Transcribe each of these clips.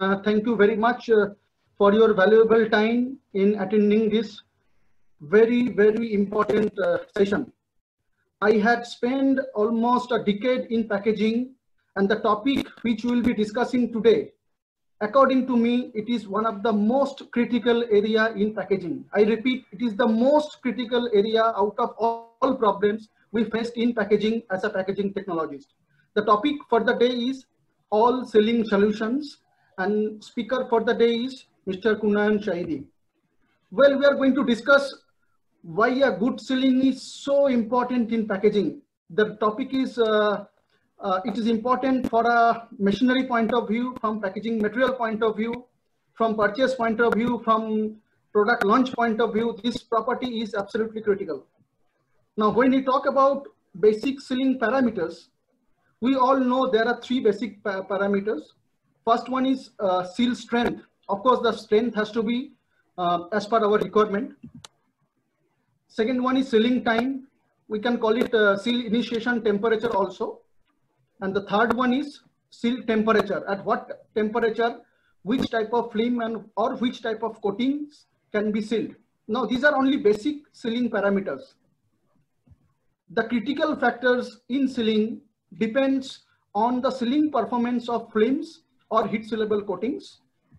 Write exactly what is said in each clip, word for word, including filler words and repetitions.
uh, thank you very much uh, for your valuable time in attending this very, very important uh, session. I had spent almost a decade in packaging, and the topic which we will be discussing today, according to me, it is one of the most critical area in packaging. I repeat, it is the most critical area out of all problems we faced in packaging as a packaging technologist. The topic for the day is all sealing solutions, and speaker for the day is Mister Kunayan Shahidi. Well, we are going to discuss why a good sealing is so important in packaging. The topic is uh, uh, it is important for a machinery point of view, from packaging material point of view, from purchase point of view, from product launch point of view. This property is absolutely critical. Now, when we talk about basic sealing parameters, we all know there are three basic pa parameters. First one is uh, seal strength. Of course, the strength has to be uh, as per our requirement. Second one is sealing time. We can call it uh, seal initiation temperature also. And the third one is seal temperature. At what temperature, which type of film and or which type of coatings can be sealed. Now, these are only basic sealing parameters. The critical factors in sealing depends on the sealing performance of films or heat sealable coatings.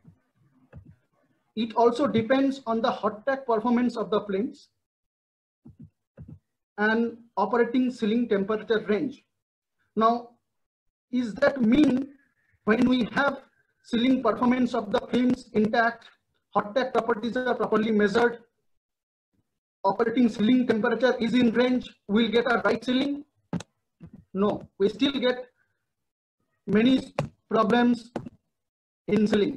It also depends on the hot tack performance of the films and operating sealing temperature range. Now, is that mean when we have sealing performance of the films intact, hot tack properties are properly measured, operating sealing temperature is in range, we'll get a right sealing? No, we still get many problems in sealing.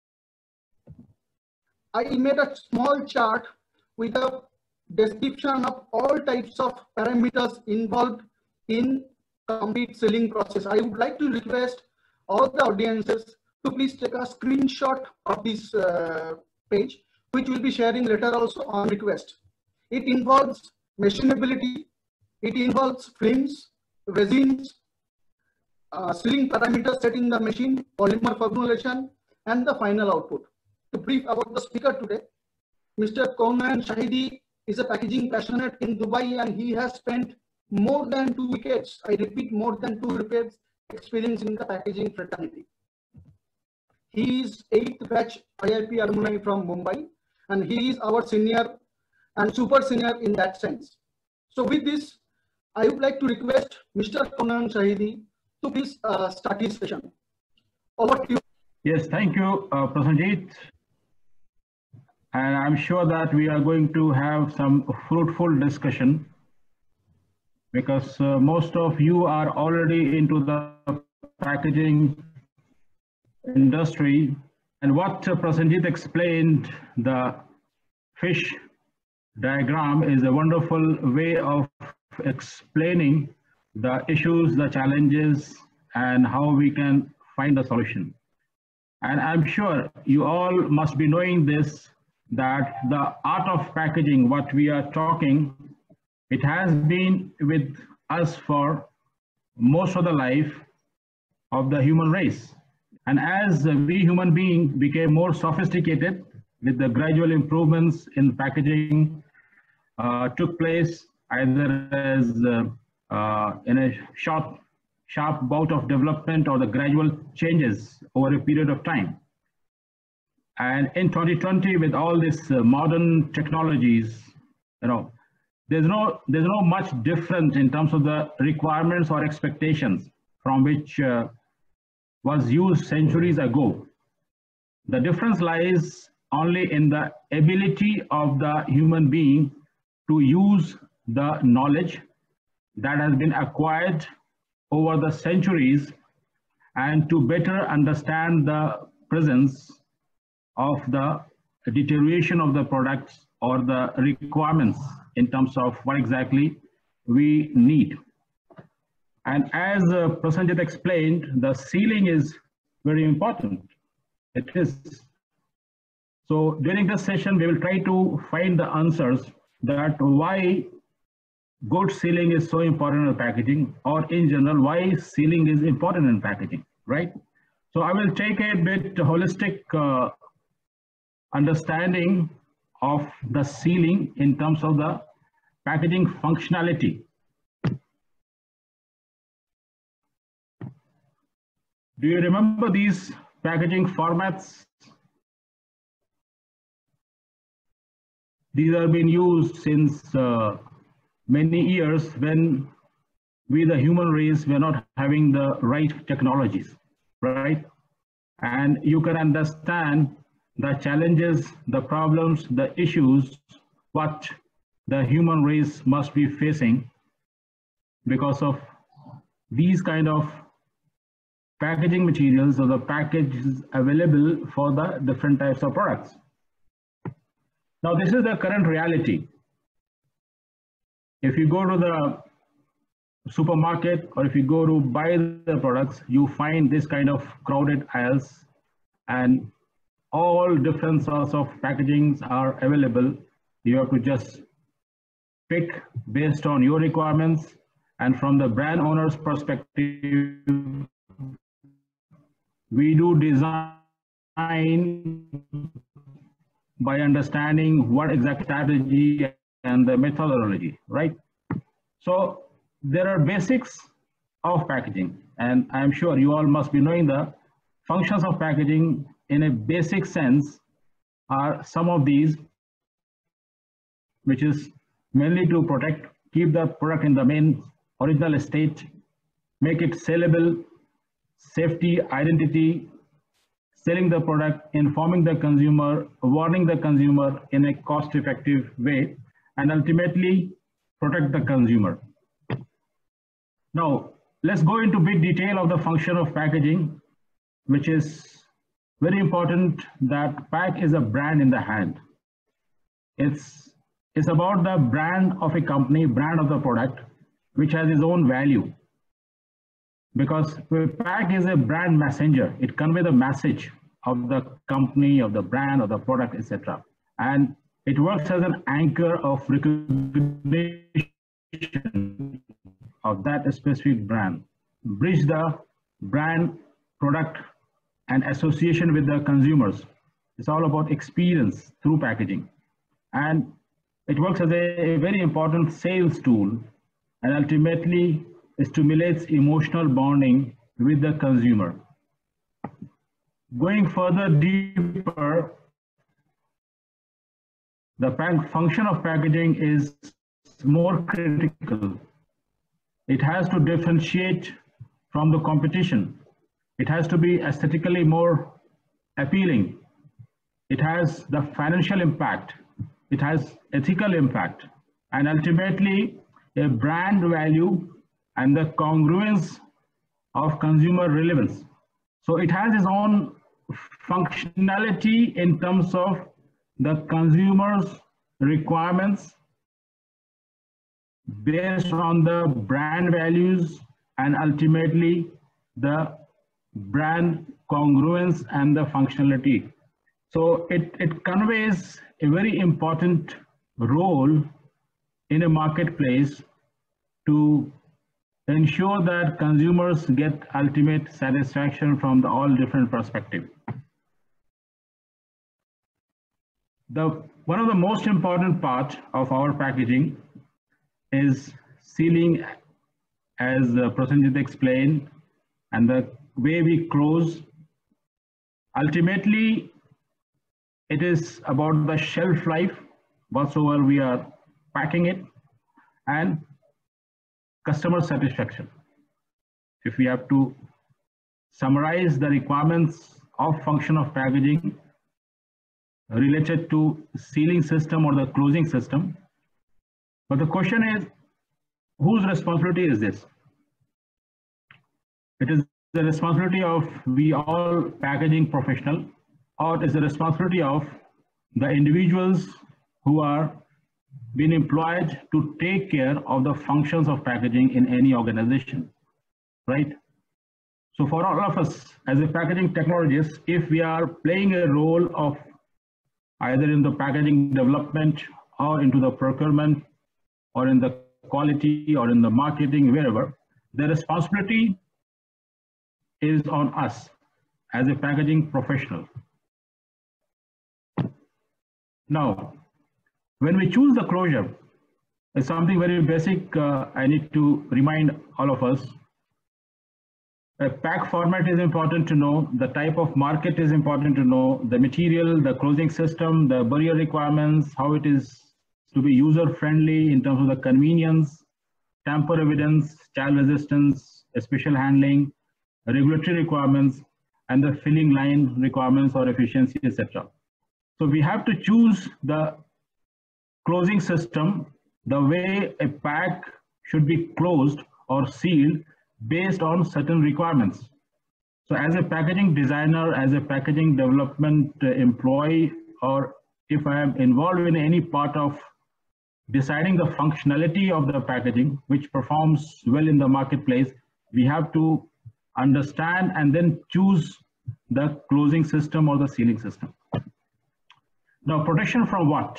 I made a small chart with a description of all types of parameters involved in complete sealing process. I would like to request all the audiences to please take a screenshot of this uh, page, which we'll be sharing later also on request. It involves machinability, it involves films, resins, uh, sealing parameters set in the machine, polymer formulation, and the final output. To brief about the speaker today, Mister Kunayan Shahidi is a packaging passionate in Dubai, and he has spent more than two decades, I repeat, more than two decades experience in the packaging fraternity. He is eighth batch I I P alumni from Mumbai, and he is our senior and super senior in that sense. So with this, I would like to request Mister Kunayan Shahidi to please uh, start his session. Over to you. Yes, thank you, uh, Prasanjit. And I'm sure that we are going to have some fruitful discussion, because uh, most of you are already into the packaging industry. And what uh, Prasanjit explained, the fish diagram, is a wonderful way of explaining the issues, the challenges, and how we can find a solution. And I'm sure you all must be knowing this, that the art of packaging, what we are talking, it has been with us for most of the life of the human race. And as we human beings became more sophisticated with the gradual improvements in packaging uh, took place either as uh, uh, in a short, sharp bout of development or the gradual changes over a period of time. And in twenty twenty, with all these uh, modern technologies, you know, there's no there's no much difference in terms of the requirements or expectations from which uh, was used centuries ago. The difference lies only in the ability of the human being to use the knowledge that has been acquired over the centuries and to better understand the presence of the deterioration of the products or the requirements in terms of what exactly we need. And as uh, Prasanjit explained, the sealing is very important. It is. So during this session, we will try to find the answers that why good sealing is so important in packaging, or in general, why sealing is important in packaging, right? So I will take a bit holistic uh, understanding of the sealing in terms of the packaging functionality. Do you remember these packaging formats? These have been used since uh, many years when we, the human race, were not having the right technologies, right? And you can understand the challenges, the problems, the issues, what the human race must be facing because of these kind of packaging materials or the packages available for the different types of products. Now, this is the current reality. If you go to the supermarket or if you go to buy the products, you find this kind of crowded aisles and all different sorts of packagings are available. You have to just pick based on your requirements, and from the brand owner's perspective, we do design by understanding what exact strategy and the methodology, right? So there are basics of packaging, and I'm sure you all must be knowing the functions of packaging in a basic sense are some of these, which is mainly to protect, keep the product in the main original state, make it sellable, safety, identity, selling the product, informing the consumer, warning the consumer in a cost-effective way, and ultimately protect the consumer. Now, let's go into big detail of the function of packaging, which is very important that pack is a brand in the hand. It's, it's about the brand of a company, brand of the product, which has its own value. Because pack is a brand messenger. It conveys the message of the company, of the brand, of the product, et cetera. And it works as an anchor of recognition of that specific brand. Bridge the brand, product, and association with the consumers. It's all about experience through packaging. And it works as a, a very important sales tool, and ultimately stimulates emotional bonding with the consumer. Going further deeper, the function of packaging is more critical. It has to differentiate from the competition. It has to be aesthetically more appealing. It has the financial impact. It has ethical impact, and ultimately a brand value and the congruence of consumer relevance. So it has its own functionality in terms of the consumer's requirements based on the brand values and ultimately the brand congruence and the functionality. So it, it conveys a very important role in a marketplace to ensure that consumers get ultimate satisfaction from the all different perspectives. The, one of the most important part of our packaging is sealing, as uh, Prasenjit explained, and the way we close. Ultimately, it is about the shelf life, whatsoever we are packing it, and customer satisfaction. If we have to summarize the requirements of function of packaging related to sealing system or the closing system, but the question is, whose responsibility is this? It is the responsibility of we all packaging professional, or it is the responsibility of the individuals who are being employed to take care of the functions of packaging in any organization, right? So for all of us as a packaging technologist, if we are playing a role of either in the packaging development or into the procurement or in the quality or in the marketing, wherever, the responsibility is on us as a packaging professional. Now, when we choose the closure, it's something very basic uh, I need to remind all of us. A pack format is important to know, the type of market is important to know, the material, the closing system, the barrier requirements, how it is to be user-friendly in terms of the convenience, tamper evidence, child resistance, special handling, regulatory requirements, and the filling line requirements or efficiency, et cetera. So we have to choose the closing system, the way a pack should be closed or sealed based on certain requirements. So as a packaging designer, as a packaging development employee, or if I am involved in any part of deciding the functionality of the packaging, which performs well in the marketplace, we have to understand and then choose the closing system or the sealing system. Now, protection from what?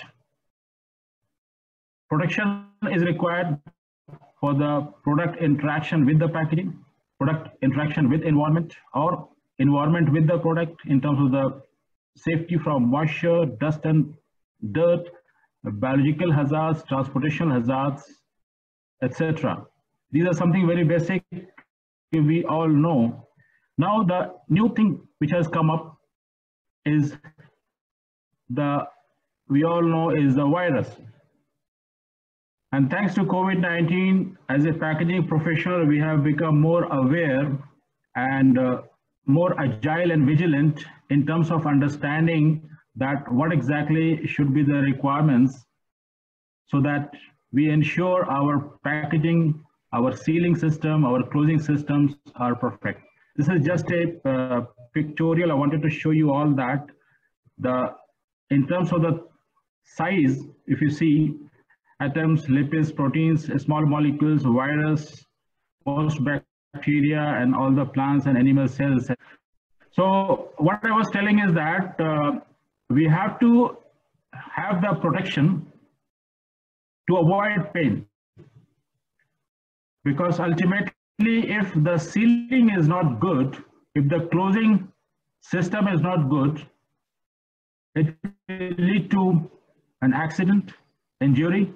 Protection is required for the product interaction with the packaging, product interaction with environment, or environment with the product in terms of the safety from moisture, dust and dirt, biological hazards, transportation hazards, et cetera. These are something very basic we all know. Now the new thing which has come up is the, we all know is the virus. And thanks to COVID nineteen, as a packaging professional, we have become more aware and uh, more agile and vigilant in terms of understanding that what exactly should be the requirements so that we ensure our packaging, our sealing system, our closing systems are perfect. This is just a uh, pictorial. I wanted to show you all that. The, in terms of the size, if you see, atoms, lipids, proteins, small molecules, virus, host bacteria, and all the plants and animal cells. So what I was telling is that uh, we have to have the protection to avoid pain. Because ultimately, if the sealing is not good, if the closing system is not good, it will lead to an accident, injury,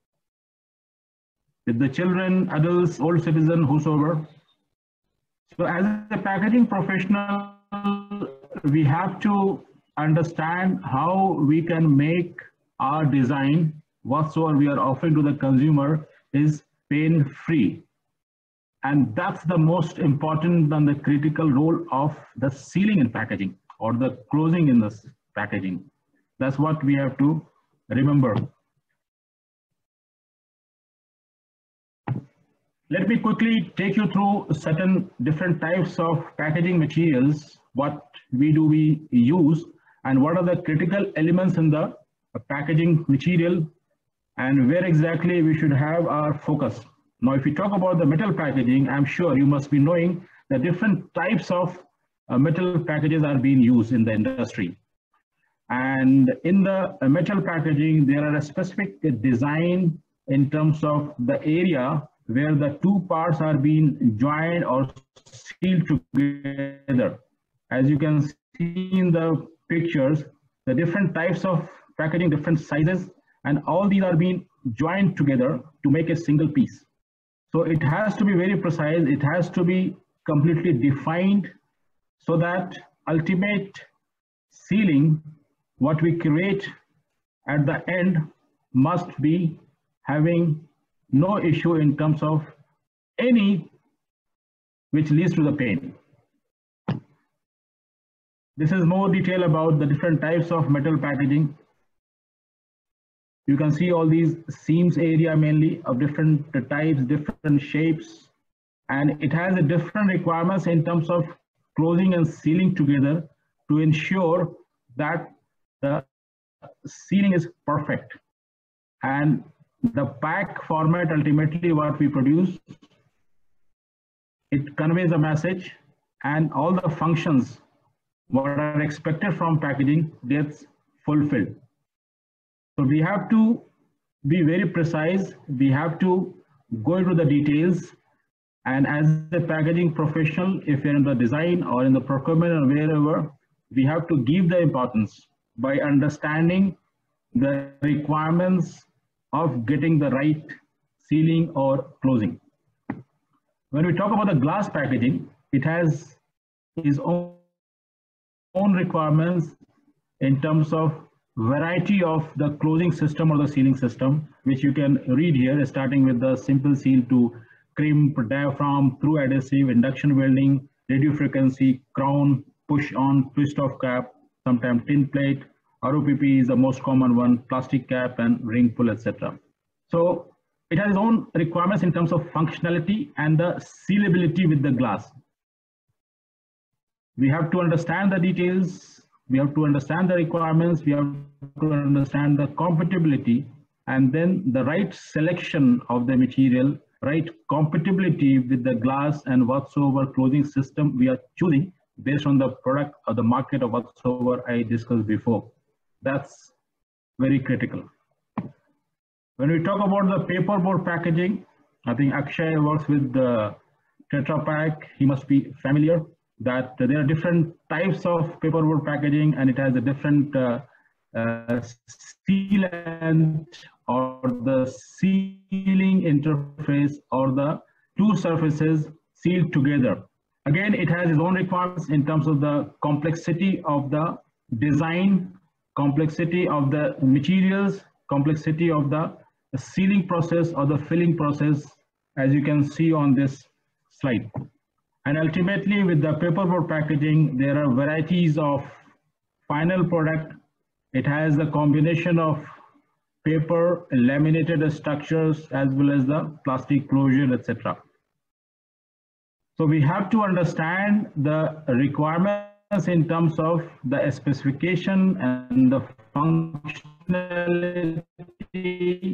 with the children, adults, old citizen, whosoever. So as a packaging professional, we have to understand how we can make our design, whatsoever we are offering to the consumer, is pain-free. And that's the most important and the critical role of the sealing in packaging or the closing in this packaging. That's what we have to remember. Let me quickly take you through certain different types of packaging materials, what we do we use, and what are the critical elements in the packaging material, and where exactly we should have our focus. Now, if we talk about the metal packaging, I'm sure you must be knowing the different types of uh, metal packages are being used in the industry. And in the uh, metal packaging, there are a specific design in terms of the area where the two parts are being joined or sealed together. As you can see in the pictures, the different types of packaging, different sizes, and all these are being joined together to make a single piece. So it has to be very precise, it has to be completely defined so that ultimate sealing, what we create at the end, must be having no issue in terms of any which leads to the pain. This is more detail about the different types of metal packaging. You can see all these seams area mainly of different types, different shapes, and it has a different requirements in terms of closing and sealing together to ensure that the sealing is perfect. And the pack format, ultimately what we produce, it conveys a message and all the functions what are expected from packaging gets fulfilled. So we have to be very precise, we have to go into the details And as a packaging professional, if you're in the design or in the procurement or wherever, we have to give the importance by understanding the requirements of getting the right sealing or closing. When we talk about the glass packaging, it has its own own requirements in terms of variety of the closing system or the sealing system, which you can read here, starting with the simple seal to crimp, diaphragm, through adhesive, induction welding, radio frequency, crown, push on, twist off cap, sometimes tin plate, R O P P is the most common one, plastic cap and ring pull, et cetera. So it has its own requirements in terms of functionality and the sealability with the glass. We have to understand the details, we have to understand the requirements, we have to understand the compatibility, and then the right selection of the material, right compatibility with the glass and whatsoever closing system we are choosing based on the product or the market or whatsoever I discussed before. That's very critical. When we talk about the paperboard packaging, I think Akshay works with the Tetra Pak, he must be familiar that there are different types of paperboard packaging and it has a different uh, uh, sealant or the sealing interface or the two surfaces sealed together. Again, it has its own requirements in terms of the complexity of the design, complexity of the materials, complexity of the sealing process or the filling process, as you can see on this slide. And ultimately, with the paperboard packaging, there are varieties of final product. It has a combination of paper, laminated structures, as well as the plastic closure, et cetera. So we have to understand the requirements in terms of the specification and the functionality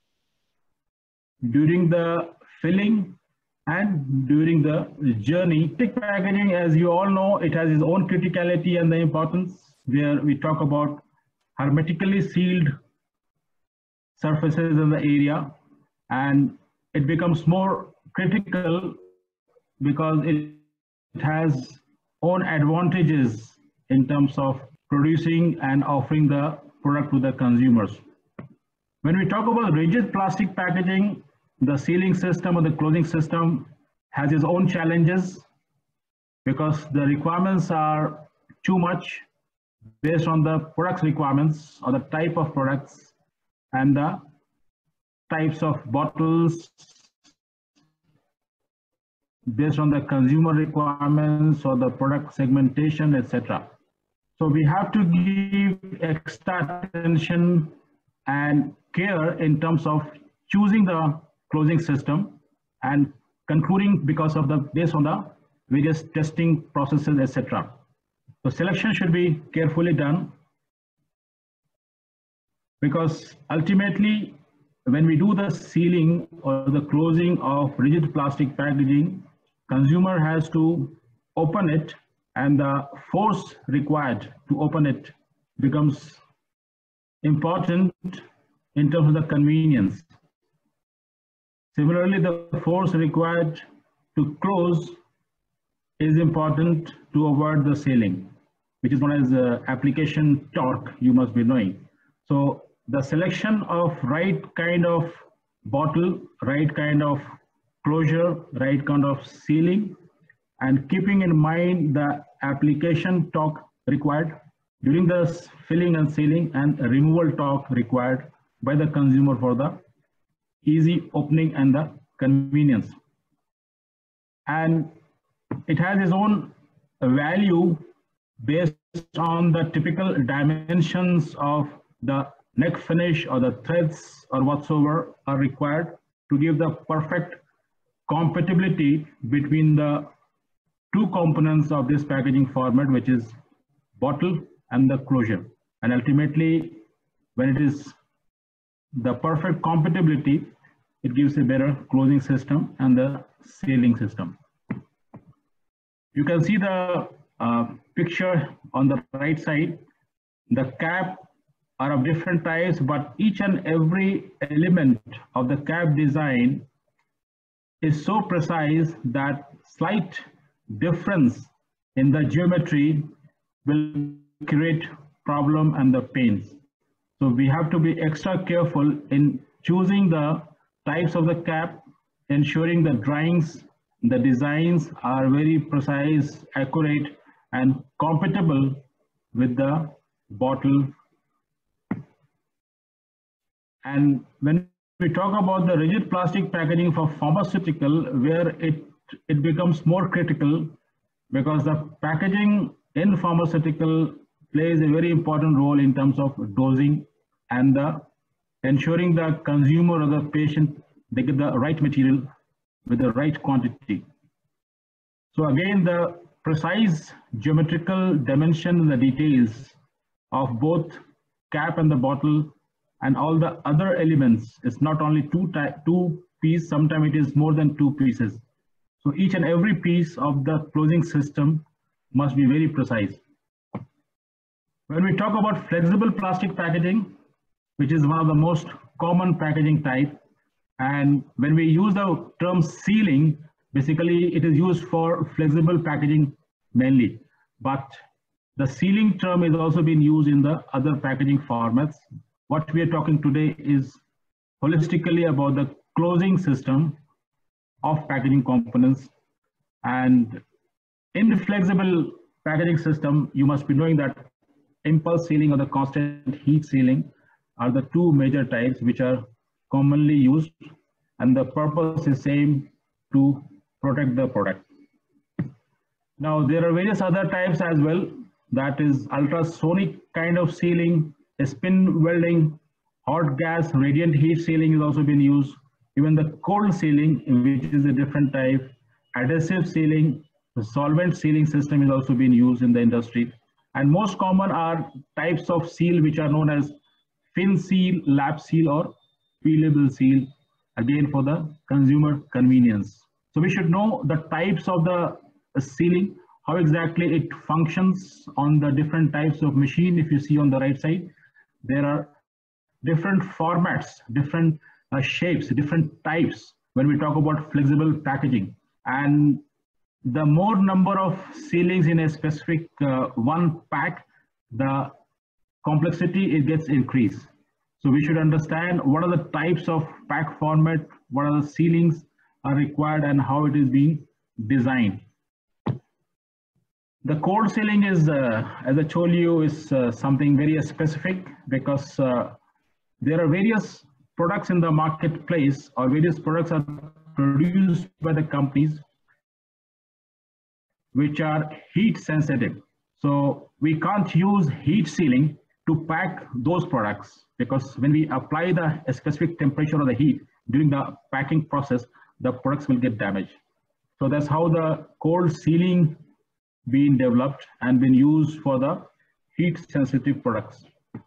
during the filling and during the journey. Thick packaging, as you all know, it has its own criticality and the importance, where we talk about hermetically sealed surfaces in the area, and it becomes more critical because it has own advantages in terms of producing and offering the product to the consumers. When we talk about rigid plastic packaging, the sealing system or the closing system has its own challenges because the requirements are too much based on the product's requirements or the type of products and the types of bottles based on the consumer requirements or the product segmentation, et cetera. So we have to give extra attention and care in terms of choosing the closing system and concluding because of the based on the various testing processes, et cetera. So selection should be carefully done because ultimately when we do the sealing or the closing of rigid plastic packaging, consumer has to open it and the force required to open it becomes important in terms of the convenience. Similarly, the force required to close is important to avoid the sealing, which is known as uh, application torque, you must be knowing. So the selection of right kind of bottle, right kind of closure, right kind of sealing, and keeping in mind the application torque required during the filling and sealing and removal torque required by the consumer for the easy opening and the convenience. And it has its own value based on the typical dimensions of the neck finish or the threads or whatsoever are required to give the perfect compatibility between the two components of this packaging format, which is bottle and the closure. And ultimately, when it is the perfect compatibility, it gives a better closing system and the sealing system. You can see the uh, picture on the right side. The cap are of different types, but each and every element of the cap design is so precise that slight difference in the geometry will create problem and the pains. So we have to be extra careful in choosing the types of the cap, ensuring the drawings, the designs are very precise, accurate, and compatible with the bottle. And when we talk about the rigid plastic packaging for pharmaceutical, where it, it becomes more critical, because the packaging in pharmaceutical plays a very important role in terms of dosing and the ensuring the consumer or the patient, they get the right material with the right quantity. So again, the precise geometrical dimension and the details of both cap and the bottle and all the other elements is not only two, two pieces, sometimes it is more than two pieces. So each and every piece of the closing system must be very precise. When we talk about flexible plastic packaging, which is one of the most common packaging type, and when we use the term sealing, basically it is used for flexible packaging mainly, but the sealing term is also being used in the other packaging formats. What we are talking today is holistically about the closing system of packaging components. And in the flexible packaging system, you must be knowing that impulse sealing or the constant heat sealing are the two major types which are commonly used, and the purpose is same, to protect the product. Now there are various other types as well, that is ultrasonic kind of sealing, spin welding, hot gas radiant heat sealing is also being used. Even the cold sealing, which is a different type, adhesive sealing, the solvent sealing system is also being used in the industry. And most common are types of seal which are known as fin seal, lap seal, or peelable seal, again for the consumer convenience. So we should know the types of the sealing, how exactly it functions on the different types of machine. If you see on the right side, there are different formats, different uh, shapes, different types when we talk about flexible packaging. And the more number of sealings in a specific uh, one pack, the complexity it gets increased. So we should understand what are the types of pack format, what are the sealings are required, and how it is being designed. The cold sealing is, uh, as I told you, is uh, something very specific, because uh, there are various products in the marketplace, or various products are produced by the companies which are heat sensitive. So we can't use heat sealing to pack those products, because when we apply the specific temperature or the heat during the packing process, the products will get damaged. So that's how the cold sealing being developed and been used for the heat sensitive products.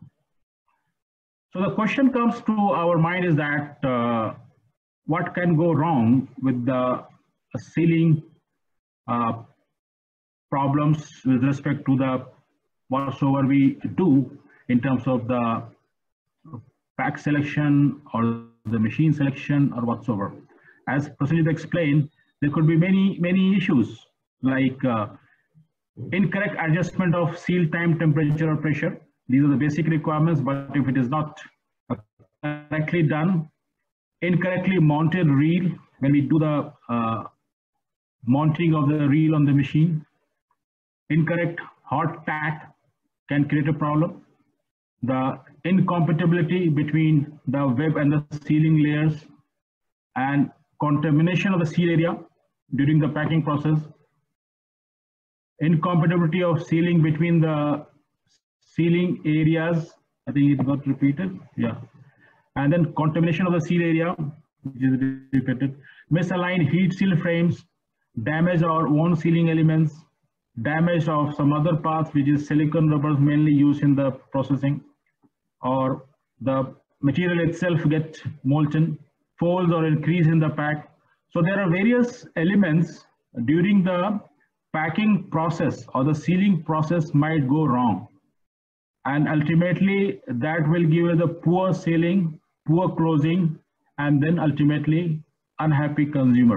So the question comes to our mind is that uh, what can go wrong with the uh, sealing uh, problems with respect to the whatsoever we do in terms of the pack selection or the machine selection or whatsoever. As Prasenjit explained, there could be many, many issues like uh, incorrect adjustment of seal time, temperature, or pressure. These are the basic requirements, but if it is not correctly done, incorrectly mounted reel, when we do the uh, mounting of the reel on the machine, incorrect hot tack can create a problem. The incompatibility between the web and the sealing layers, and contamination of the seal area during the packing process, incompatibility of sealing between the sealing areas, I think it got repeated, yeah. And then contamination of the seal area, which is repeated, misaligned heat seal frames, damage or worn sealing elements, damage of some other parts, which is silicone rubbers mainly used in the processing, or the material itself get molten, folds or increase in the pack. So there are various elements during the packing process or the sealing process might go wrong. And ultimately that will give you the poor sealing, poor closing, and then ultimately unhappy consumer.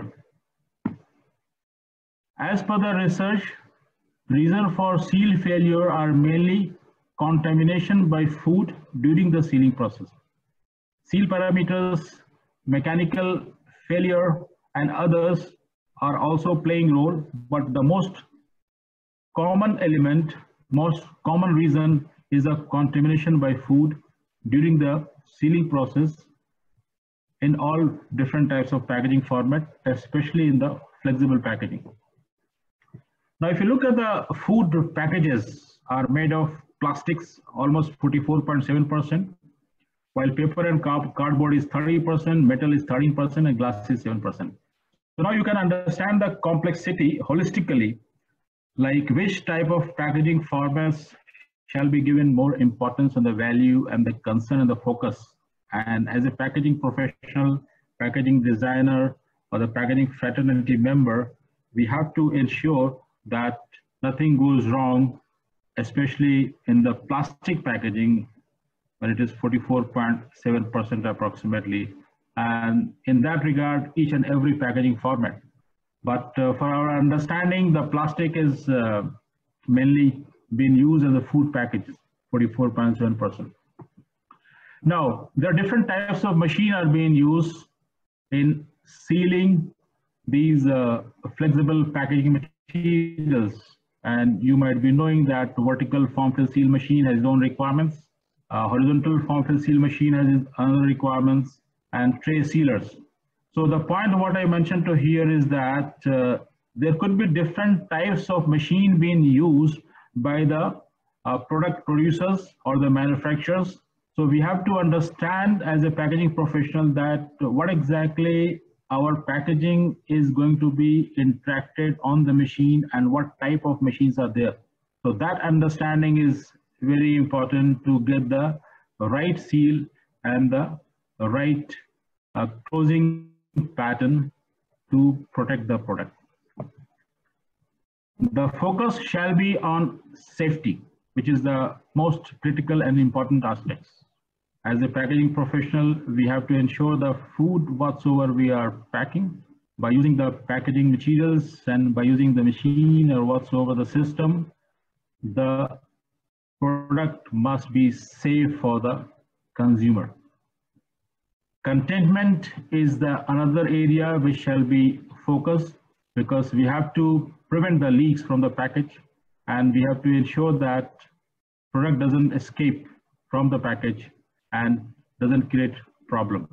As per the research, reasons for seal failure are mainly contamination by food during the sealing process. Seal parameters, mechanical failure, and others are also playing role, but the most common element, most common reason is a contamination by food during the sealing process in all different types of packaging format, especially in the flexible packaging. Now, if you look at the food packages are made of plastics, almost forty-four point seven percent, while paper and cardboard is thirty percent, metal is thirteen percent, and glass is seven percent. So now you can understand the complexity holistically, like which type of packaging formats shall be given more importance on the value and the concern and the focus. And as a packaging professional, packaging designer, or the packaging fraternity member, we have to ensure that nothing goes wrong, especially in the plastic packaging when it is forty-four point seven percent approximately. And in that regard, each and every packaging format. But uh, for our understanding, the plastic is uh, mainly being used as a food package, forty-four point seven percent. Now, there are different types of machine are being used in sealing these uh, flexible packaging materials. And you might be knowing that vertical form fill seal machine has its own requirements, uh, horizontal form fill seal machine has its other requirements, and tray sealers. So the point of what I mentioned to here is that uh, there could be different types of machine being used by the uh, product producers or the manufacturers. So we have to understand as a packaging professional that what exactly our packaging is going to be interacted on the machine and what type of machines are there. So that understanding is very important to get the right seal and the right uh, closing pattern to protect the product. The focus shall be on safety, which is the most critical and important aspects. As a packaging professional, we have to ensure the food whatsoever we are packing by using the packaging materials and by using the machine or whatsoever the system, the product must be safe for the consumer. Containment is the another area which shall be focused, because we have to prevent the leaks from the package, and we have to ensure that product doesn't escape from the package and doesn't create problem.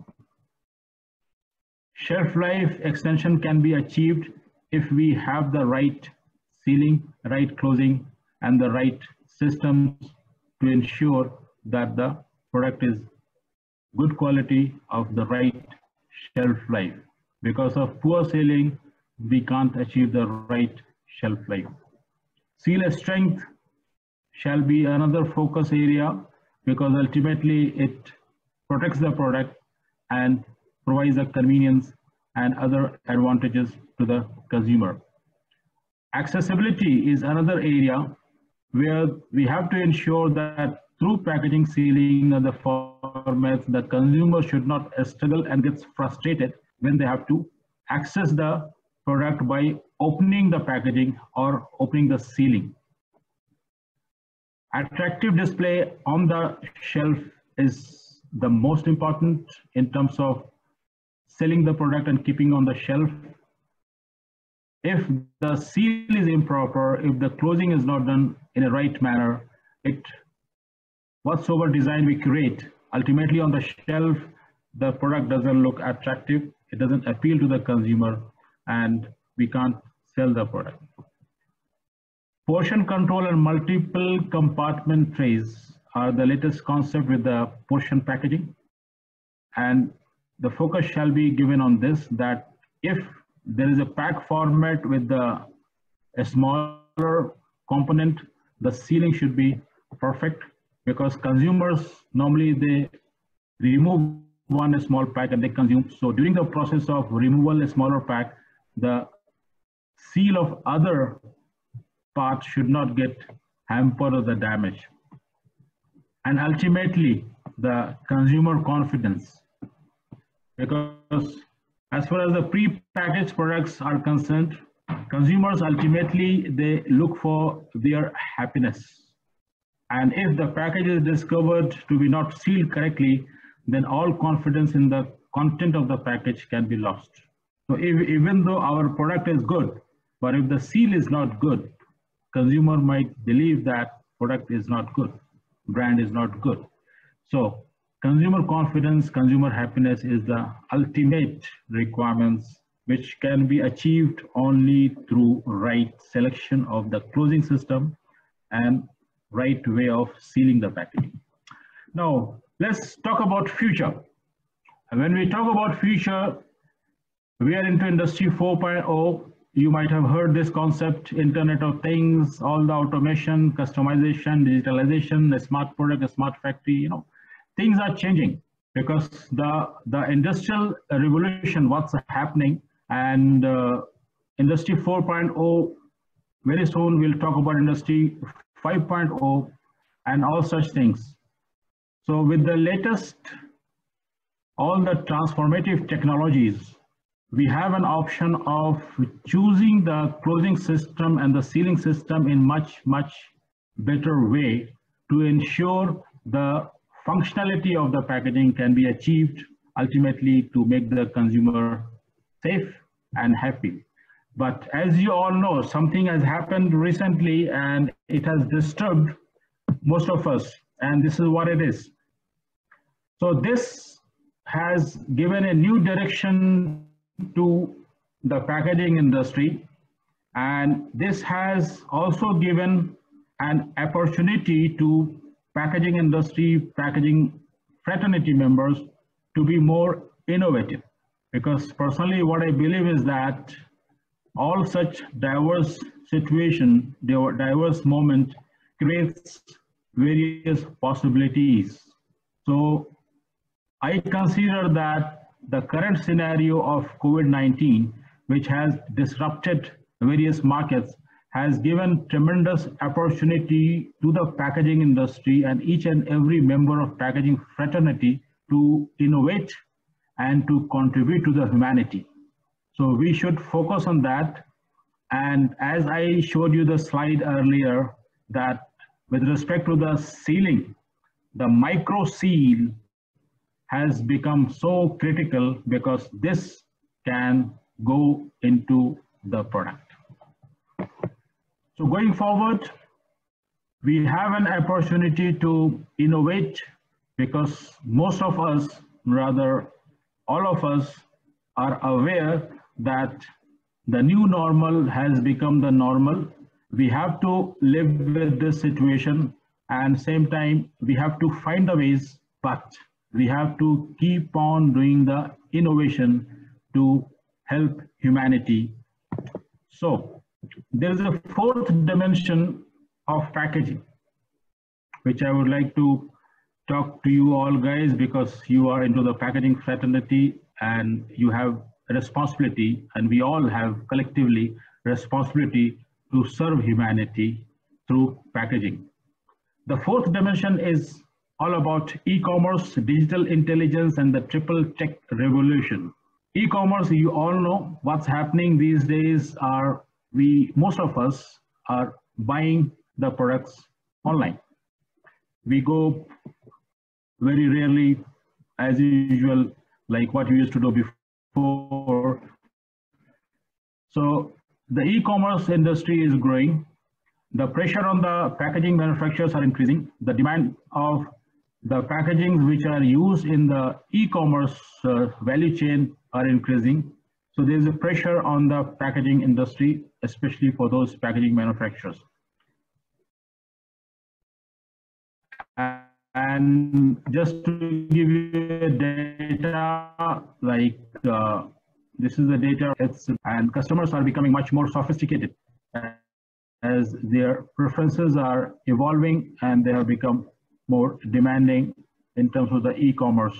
Shelf life extension can be achieved if we have the right sealing, right closing, and the right systems to ensure that the product is good quality of the right shelf life. Because of poor sealing, we can't achieve the right shelf life. Seal strength shall be another focus area, because ultimately it protects the product and provides the convenience and other advantages to the consumer. Accessibility is another area where we have to ensure that through packaging, sealing, and the formats, the consumer should not struggle and gets frustrated when they have to access the product by opening the packaging or opening the sealing. Attractive display on the shelf is the most important in terms of selling the product and keeping on the shelf. If the seal is improper, if the closing is not done in a right manner, it whatsoever design we create, ultimately on the shelf, the product doesn't look attractive, it doesn't appeal to the consumer, and we can't sell the product. Portion control and multiple compartment trays are the latest concept with the portion packaging. And the focus shall be given on this, that if there is a pack format with the, a smaller component, the sealing should be perfect, because consumers normally they remove one small pack and they consume. So during the process of removal a smaller pack, the seal of other parts should not get hampered or the damage. And ultimately the consumer confidence, because As far as the pre-packaged products are concerned, consumers ultimately, they look for their happiness. And if the package is discovered to be not sealed correctly, then all confidence in the content of the package can be lost. So if, even though our product is good, but if the seal is not good, consumer might believe that product is not good, brand is not good. So consumer confidence, consumer happiness is the ultimate requirements which can be achieved only through right selection of the closing system and right way of sealing the packaging. Now, let's talk about future. When we talk about future, we are into Industry four point oh. You might have heard this concept, Internet of Things, all the automation, customization, digitalization, a smart product, a smart factory, you know, things are changing because the, the industrial revolution, what's happening, and uh, Industry four point oh, very soon we'll talk about Industry five point oh and all such things. So with the latest, all the transformative technologies, we have an option of choosing the closing system and the sealing system in much, much better way to ensure the functionality of the packaging can be achieved ultimately to make the consumer safe and happy. But as you all know, something has happened recently and it has disturbed most of us, and this is what it is. So this has given a new direction to the packaging industry, and this has also given an opportunity to packaging industry, packaging fraternity members to be more innovative. Because personally what I believe is that all such diverse situation, diverse moment creates various possibilities. So I consider that the current scenario of COVID nineteen, which has disrupted various markets, has given tremendous opportunity to the packaging industry and each and every member of packaging fraternity to innovate and to contribute to the humanity. So we should focus on that. And as I showed you the slide earlier, that with respect to the sealing, the micro seal has become so critical because this can go into the product. So going forward, we have an opportunity to innovate because most of us, rather all of us, are aware that the new normal has become the normal. We have to live with this situation, and same time we have to find the ways, but we have to keep on doing the innovation to help humanity. So there is a fourth dimension of packaging, which I would like to talk to you all guys, because you are into the packaging fraternity and you have a responsibility, and we all have collectively responsibility to serve humanity through packaging. The fourth dimension is all about e-commerce, digital intelligence, and the triple tech revolution. E-commerce, you all know what's happening these days are we, most of us are buying the products online. We go very rarely, as usual, like what we used to do before. So the e-commerce industry is growing. The pressure on the packaging manufacturers are increasing. The demand of the packagings which are used in the e-commerce uh, value chain are increasing. So there's a pressure on the packaging industry, especially for those packaging manufacturers. And just to give you data, like uh, this is the data, it's, and customers are becoming much more sophisticated as their preferences are evolving and they have become more demanding in terms of the e-commerce.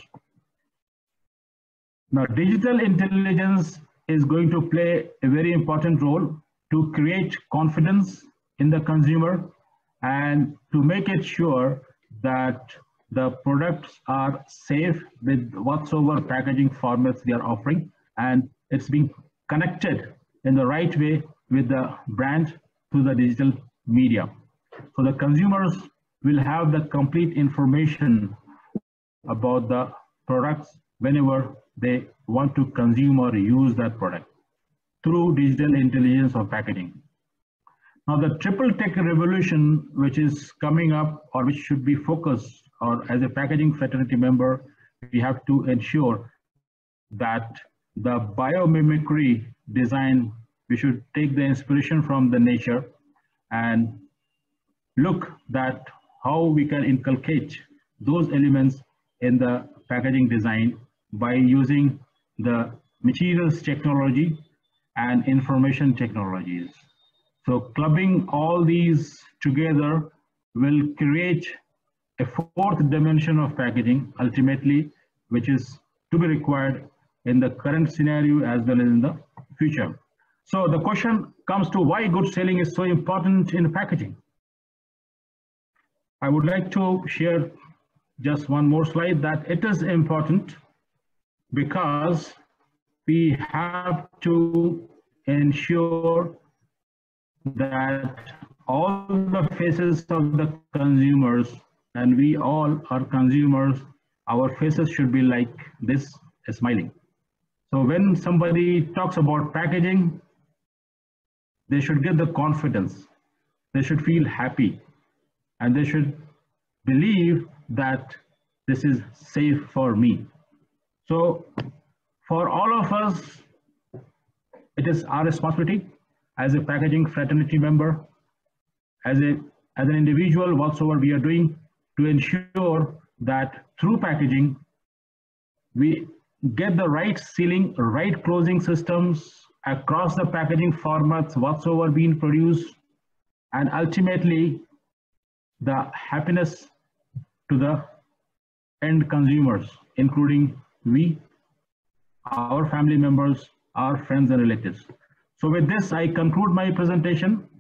Now, digital intelligence is going to play a very important role to create confidence in the consumer and to make it sure that the products are safe with whatsoever packaging formats they are offering, and it's being connected in the right way with the brand through the digital media. So the consumers will have the complete information about the products whenever they want to consume or use that product through digital intelligence of packaging. Now the triple tech revolution which is coming up, or which should be focused, or as a packaging fraternity member, we have to ensure that the biomimicry design, we should take the inspiration from the nature and look at how we can inculcate those elements in the packaging design by using the materials technology and information technologies. So clubbing all these together will create a fourth dimension of packaging ultimately, which is to be required in the current scenario as well as in the future. So the question comes to why good selling is so important in packaging. I would like to share just one more slide that it is important because we have to ensure that all the faces of the consumers, and we all are consumers, our faces should be like this, smiling. So when somebody talks about packaging, they should get the confidence, they should feel happy, and they should believe that this is safe for me. So for all of us, it is our responsibility as a packaging fraternity member, as a as an individual, whatsoever we are doing, to ensure that through packaging we get the right sealing, right closing systems across the packaging formats whatsoever being produced, and ultimately the happiness to the end consumers, including we, our family members, our friends and relatives. So with this, I conclude my presentation.